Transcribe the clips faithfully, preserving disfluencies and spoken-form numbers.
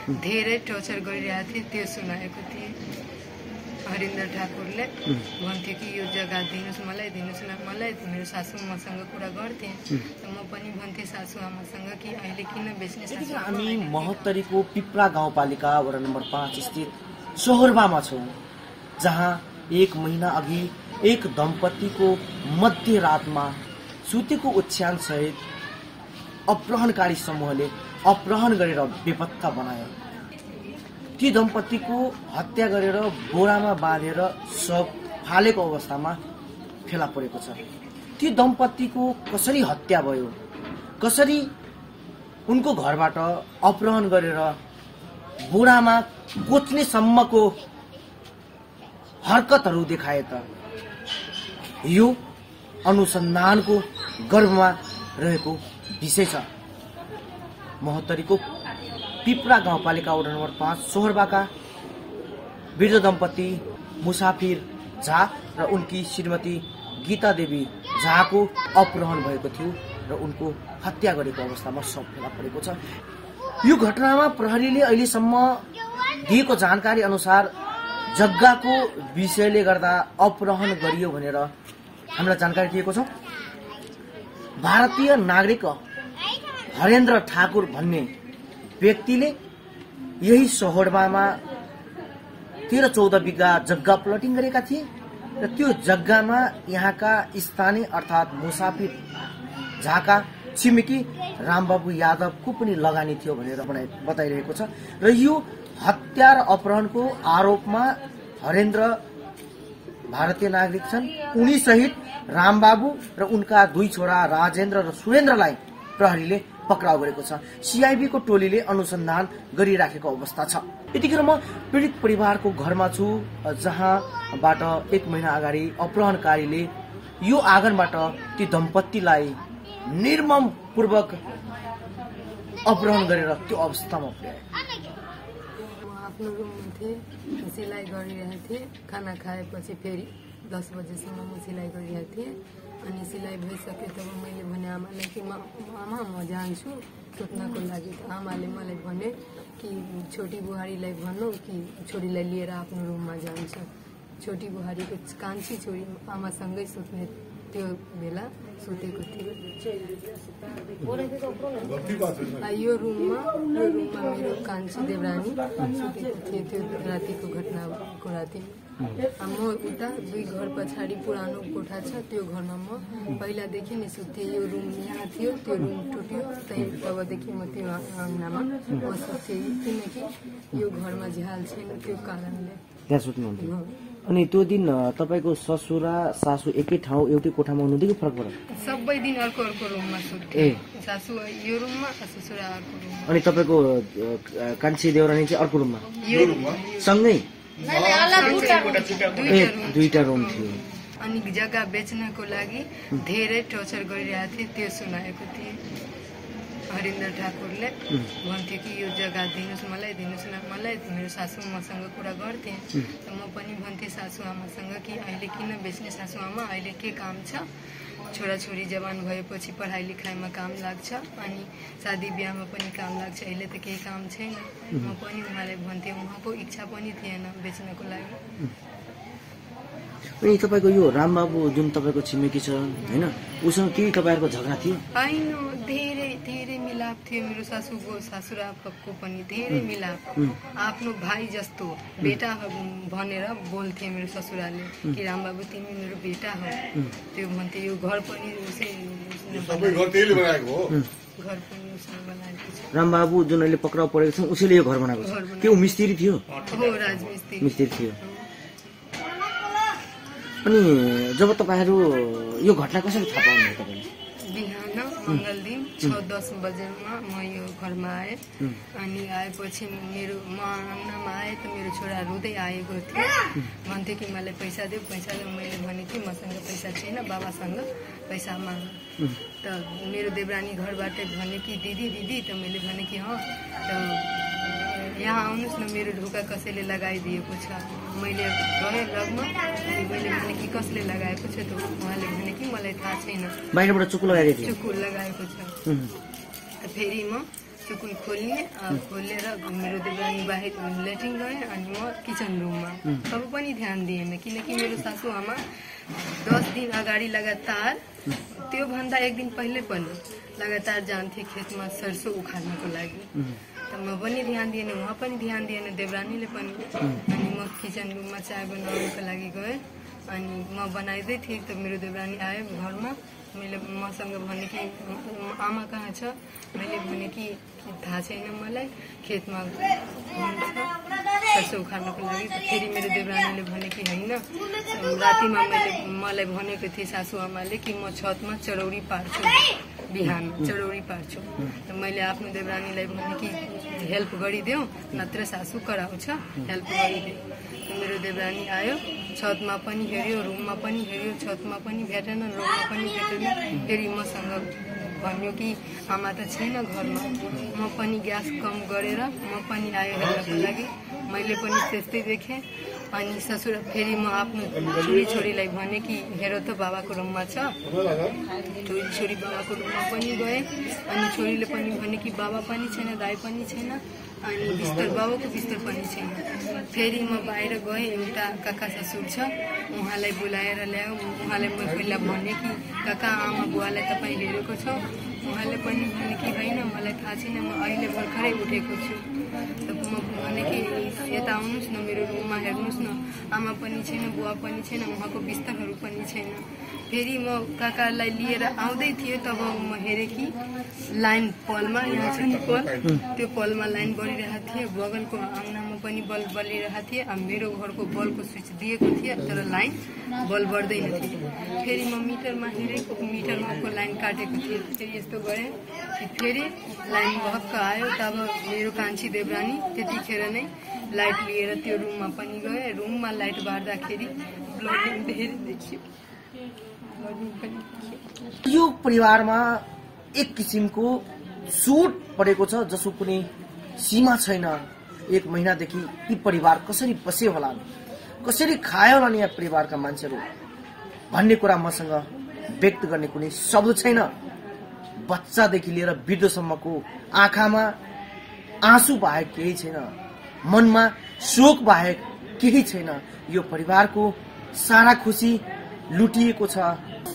धेरै टर्चर गरिरहेको थिए त्यो सुनाएको थिएँ। हरिन्द्र ठाकुरले भन्थ्यो कि यो जग्गा दिनुहोस् मलाई दिनुहोस् न मलाई। मेरो सासू मसँग कुरा गर्थे म पनि भन्थेँ सासू आमासँग कि अहिले किन बेच्ने सासू। हामी महोत्तरीको पिप्रा गाउँपालिका वडा नम्बर पाँच स्थित सोहरबामा छौँ, जहाँ एक महिना अघि एक दम्पतिको मध्यरातमा सुतेको ओछ्यान सहित अपहरणकारी समूहले अपहरण गरेर बेपत्ता बनायो। ती दम्पतिको हत्या गरेर बोरामा बाँधेर सब फालेको अवस्थामा फेला परेको छ। ती दम्पतिको कसरी हत्या भयो, कसरी उनको घरबाट अपहरण गरेर बोरामा कोच्ने सम्मको हरकतहरू देखाए त यो अनुसन्धानको गर्भमा रहेको विषय छ। महोत्तरीको पिप्रा गाउँपालिका वडा नम्बर पाँच सोहरबाका वृद्ध दम्पति मुसाफिर झा र उनकी श्रीमती गीता देवी झाको अपहरण भएको थियो र उनको हत्या गरेको अवस्थामा सब फेला परेको छ। यो घटनामा प्रहरीले अहिलेसम्म दिएको जानकारी अनुसार जग्गाको विषयले गर्दा अपहरण गरियो भनेर हामीलाई जानकारी दिएको छ। भारतीय नागरिक हरेन्द्र ठाकुर भन्ने व्यक्तिले यही सोहरबामा तेह्र चौध बिघा जग्गा प्लटिङ गरेका थिए र त्यो जग्गामा यहाँका स्थानीय अर्थात् मुसाफिर झाका छिमेकी रामबाबु यादवको पनि लगानी थियो भनेर बताइरहेको छ। र यो हत्या र अपहरणको आरोपमा हरेन्द्र भारतीय नागरिक छन्। उनी सहित रामबाबु र उनका दुई छोरा राजेन्द्र र सुरेन्द्रलाई प्रहरीले पक्राउ गरेको छ। सीआईबी को टोलीले अनुसन्धान गरिराखेको अवस्था छ। यतिखेर म पीडित परिवारको घरमा छु, जहाँबाट एक महिना अगाडि अपहरणकारीले यो आँगनबाट ती दम्पतिलाई निर्मम पूर्वक अपहरण गरेर त्यो अवस्थामा पुर्याए। आफ्नो रुममा थिएँ, सिलाइ गरिरहेको थिएँ। खाना खाएपछि फेरि दस बजेसम्म म सिलाइ गरिरहेको थिएँ। अनि सिलाइ भइसक्यो तब मैले भने आमालाई कि आमा म जान्छु सुत्नको लागि। आमाले मलाई भने कि छोटी बुहारीलाई भन्नु कि छोरीलाई लिएर आफ्नो रुममा जान्छ। छोटी बुहारीको कान्छी छोरी आमासँगै सुत्ने त्यो बेला सुतेको थियो। यो रुममा यो रुममा मेरो कान्छी देवरानी सुतेको थियो। त्यो रातिको घटनाको राति म उता दुई घर पछाडि पुरानो कोठा छ, त्यो घरमा म पहिलादेखि नै सुत्थेँ। यो रुम यहाँ थियो, त्यो रुम टुट्यो, त्यही तबदेखि म त्यो आँगनामा म सुत्थेँ किनकि यो घरमा झ्याल छैन त्यो कारणले त्यहाँ सुत्नुहुन्थ्यो। अनि त्यो दिन तपाईको ससुरा सासू एकै ठाउँ एउटै कोठामा हुनुहुन्थ्यो कि फरक फरक? सबै दिन अर्को अर्को रुममा सुत्थे। सासू यो रुममा ससुरा अर्को रुममा। अनि तपाईको कान्छी देवरानी चाहिँ अर्को रुममा सँगै? दुईटा रुम थियो। अनि जग्गा बेच्नको लागि धेरै टर्चर गरिरहेको थिए त्यो सुनाएको थिएँ। हरिन्द्र ठाकुरले भन्थ्यो कि यो जग्गा दिनुहोस् मलाई दिनुहोस् न मलाई। मेरो सासू मसँग कुरा गर्थे म पनि भन्थेँ सासू आमासँग कि अहिले किन बेच्ने सासू आमा, अहिले के काम छ, छोराछोरी जवान भएपछि पढाइ लेखाइमा काम लाग्छ अनि शादी बिहामा पनि काम लाग्छ, अहिले त केही काम छैन। म पनि उहाँलाई भन्थेँ, उहाँको इच्छा पनि थिएन बेच्नको लागि। अनि तपाईको यो रामबाबु जुन तपाईको छिमेकी छ हैन, उसँग केही तपाईहरुको झगडा थियो? हैन, धेरै धेरै मिलाप थियो। मेरो सासूको सासुराको पनि धेरै मिलाप। आफ्नो भाइ जस्तो बेटा भनेर बोल्थे मेरो ससुराले कि रामबाबु तिमी मेरो बेटा हो। त्यो भन्थे। यो घर पनि उसै सबै घर त्यसले बनाएको हो। घर पनि उसले बनाएको छ। रामबाबु जुन अहिले पक्राउ परेको छ उसैले यो घर बनाएको छ। के उ मिस्त्री थियो? हो, राजमिस्त्री मिस्त्री थियो। अनि जब तपाईहरु यो घटना कसरी थाहा पाउनुभयो तपाईले? बिहान मंगल दिन छ दस बजेमा म यो घरमा आएँ। अनि आएपछि मेरो म आँगनमा आएँ त मेरो छोरा रुँदै आएको थियो। भन्थ्यो कि मलाई पैसा देऊ पैसा देऊ। मैले भने कि मसँग पैसा छैन, बाबासँग पैसा माग। त मेरो देवरानी घरबाटै भने कि दिदी दिदी। त मैले भने कि अँ त यहाँ आउनुहोस् न, मेरो ढोका कसैले लगाइदिएको छ। मैले गएँ लगमा अनि मैले भने कि कसले लगाएको छ त उहाँले भने कि मलाई थाहा छैन, बाहिरबाट चुक्कु लगाइदिएको थियो। चुक्कु लगाएको छ। फेरि म सुकुल खोल्ने खोलेर मेरो देवरानी बाहिर लेट्रिन गएँ अनि म किचन रुममा तब पनि ध्यान दिएन किनकि मेरो सासूआमा दस दिन अगाडि लगातार त्योभन्दा एक दिन पहिले पनि लगातार जान्थे खेतमा सरसो उखाल्नको लागि त म पनि ध्यान दिएन उहाँ पनि ध्यान दिएन देवरानीले पनि अनि म किचन रुममा चाय बनाउनको लागि गएँ अनि म बनाइदै थिएँ त मेरो देवरानी आयो घरमा मैले मसँग भने कि आमा कहाँ छ मैले भने कि थाहा छैन मलाई खेतमा हुन्छ सरसो उखाल्नको लागि त फेरि मेरो देवरानीले भने कि होइन रातिमा मैले मलाई भनेको थिएँ सासूआमाले कि म छतमा चरौरी पार्छु बिहान चरौरी पार्छु त मैले आफ्नो देवरानीलाई भने कि हेल्प गरिदेऊ नत्र सासू कराउँछ हेल्प गरिदेऊ मेरो देवरानी आयो छतमा पनि हेऱ्यो रुममा पनि हेऱ्यो छतमा पनि भेटेन रुममा पनि भेटेन फेरि मसँग भन्यो कि आमा त छैन घरमा म पनि ग्यास कम गरेर म पनि आयो हेर्नको लागि मैले पनि त्यस्तै देखेँ अनि ससुर फेरि म आफ्नो छोरी छोरीलाई भने कि हेर त बाबाको रुममा छ छोरी छोरी बाबाको रुममा पनि गएँ अनि छोरीले पनि भने कि बाबा पनि छैन दाइ पनि छैन अनि बिस्तर बाबाको बिस्तर पनि छैन फेरि म बाहिर गएँ एउटा काका ससुर छ उहाँलाई बोलाएर ल्यायो उहाँलाई म पहिला भने कि काका आमा बुवालाई तपाईँ हेरेको छ उहाँले पनि भने कि होइन मलाई थाहा छैन म अहिले भर्खरै उठेको छु त म भने कि यता आउनुहोस् न मेरो रुममा हेर्नुहोस् न आमा पनि छैन बुवा पनि छैन उहाँको बिस्तरहरू पनि छैन फेरि म काकालाई लिएर आउँदै थिएँ तब म हेरेँ कि लाइन पलमा यहाँ छ नि पल त्यो पलमा लाइन बलिरहेको थिएँ बगलको आँगनामा पनि बल्ब बलिरहेको थिएँ अब मेरो घरको बल्बको स्विच दिएको थिएँ तर लाइन बल्ब बढ्दैन थियो फेरि म मिटरमा हेरेको मिटरमा को लाइन काटेको थिएँ फेरि यस्तो गरेँ कि फेरि लाइन भक्क आयो तब मेरो कान्छी देवरानी त्यतिखेर नै लाइट लिएर त्यो रुममा पनि गए रुममा लाइट बार्दाखेरि ब्लडिङ धेरै देखियो यो परिवारमा एक किसिमको चोट परेको छ जसको कुनै सीमा छैन एक महिनादेखि यी परिवार कसरी बसे होला कसरी खायो होला नि यहाँ परिवारका मान्छेहरू भन्ने कुरा मसँग व्यक्त गर्ने कुनै शब्द छैन बच्चादेखि लिएर वृद्धसम्मको आँखामा आँसु बाहेक केही छैन मनमा शोक बाहेक केही छैन यो परिवारको सारा खुसी लुटिएको छ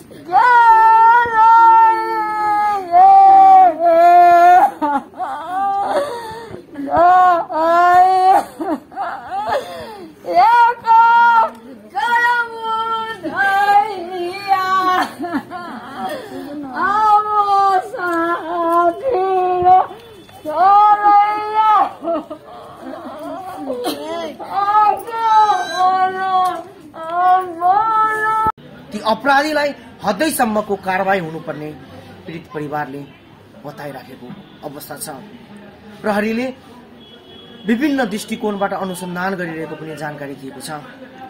ती अपराधीलाई हदैसम्मको कारवाही हुनुपर्ने पीडित परिवारले बताइराखेको अवस्था छ प्रहरीले विभिन्न दृष्टिकोणबाट अनुसन्धान गरिरहेको पनि जानकारी दिएको छ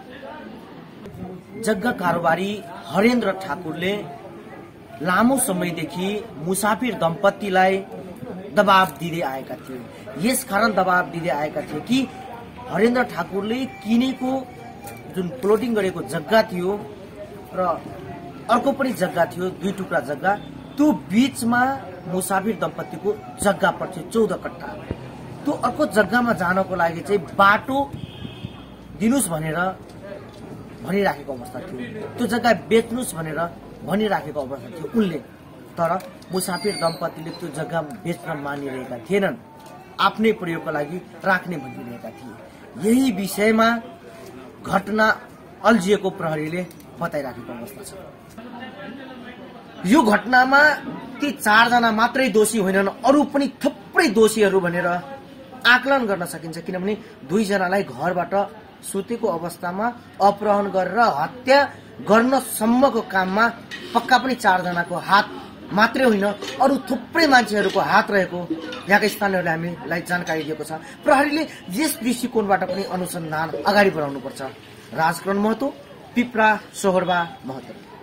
जग्गा कारोबारी हरेन्द्र ठाकुरले लामो समयदेखि मुसाफिर दम्पतिलाई दबाब दिँदै आएका थिए यसकारण दबाब दिँदै आएका थिए कि हरेन्द्र ठाकुरले किनेको जुन प्लोटिङ गरेको जग्गा थियो र अर्को पनि जग्गा थियो दुई टुक्रा जग्गा त्यो बीचमा मुसाफिर दम्पतिको जग्गा पर्थ्यो चौध कट्ठा त्यो अर्को जग्गामा जानको लागि चाहिँ बाटो दिनुस् भनेर भनिराखेको अवस्था थियो त्यो जग्गा बेच्नुस् भनेर भनिराखेको अवस्था थियो उनले तर मुसाफिर दम्पतिले त्यो जग्गा बेच्न मानिरहेका थिएनन् आफ्नै प्रयोगको लागि राख्ने भनिरहेका थिए यही विषयमा घटना अल्झिएको प्रहरीले बताइराखेको अवस्था छ यो घटनामा ती चारजना मात्रै दोषी होइनन् अरू पनि थुप्रै दोषीहरू भनेर आकलन गर्न सकिन्छ किनभने दुईजनालाई घरबाट सुतेको अवस्थामा अपहरण गरेर हत्या गर्न सम्मको काममा पक्का पनि चारजनाको हात मात्रै होइन अरू थुप्रै मान्छेहरूको हात रहेको यहाँका स्थानीयहरूले हामीलाई जानकारी दिएको छ प्रहरीले यस दृष्टिकोणबाट पनि अनुसन्धान अगाडि बढाउनुपर्छ राजकरण महतो पिप्रा सोहोर्बा महतो।